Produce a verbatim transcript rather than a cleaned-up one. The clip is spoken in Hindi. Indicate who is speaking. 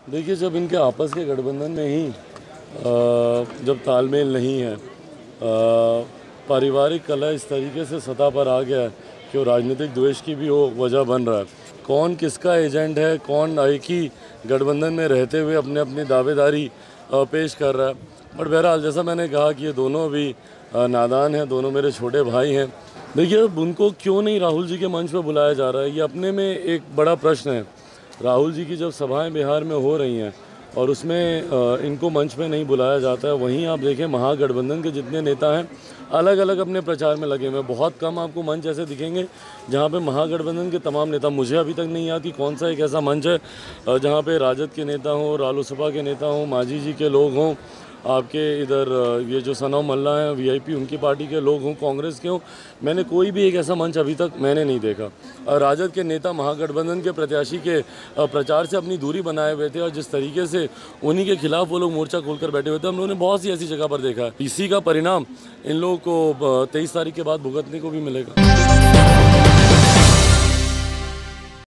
Speaker 1: देखिए, जब इनके आपस के गठबंधन में ही जब तालमेल नहीं है, पारिवारिक कलह इस तरीके से सतह पर आ गया है कि वो राजनीतिक द्वेष की भी वो वजह बन रहा है। कौन किसका एजेंट है, कौन एक ही गठबंधन में रहते हुए अपने अपनी दावेदारी पेश कर रहा है। बट बहरहाल, जैसा मैंने कहा कि ये दोनों भी नादान हैं, दोनों मेरे छोटे भाई हैं। देखिए, अब उनको क्यों नहीं राहुल जी के मंच पर बुलाया जा रहा है, ये अपने में एक बड़ा प्रश्न है। राहुल जी की जब सभाएं बिहार में हो रही हैं और उसमें इनको मंच पे नहीं बुलाया जाता है, वहीं आप देखें महागठबंधन के जितने नेता हैं अलग अलग अपने प्रचार में लगे हुए हैं। बहुत कम आपको मंच ऐसे दिखेंगे जहां पे महागठबंधन के तमाम नेता, मुझे अभी तक नहीं याद कि कौन सा एक ऐसा मंच है जहां पे राजद के नेता हों, रालोसपा के नेता हों, मांझी जी के लोग हों, आपके इधर ये जो सनम मल्ला हैं वीआईपी, उनकी पार्टी के लोग हों, कांग्रेस के हों। मैंने कोई भी एक ऐसा मंच अभी तक मैंने नहीं देखा। राजद के नेता महागठबंधन के प्रत्याशी के प्रचार से अपनी दूरी बनाए हुए थे और जिस तरीके से उन्हीं के खिलाफ वो लोग मोर्चा खोलकर बैठे हुए थे, हम लोगों ने बहुत सी ऐसी जगह पर देखा है। इसी का परिणाम इन लोगों को तेईस तारीख के बाद भुगतने को भी मिलेगा।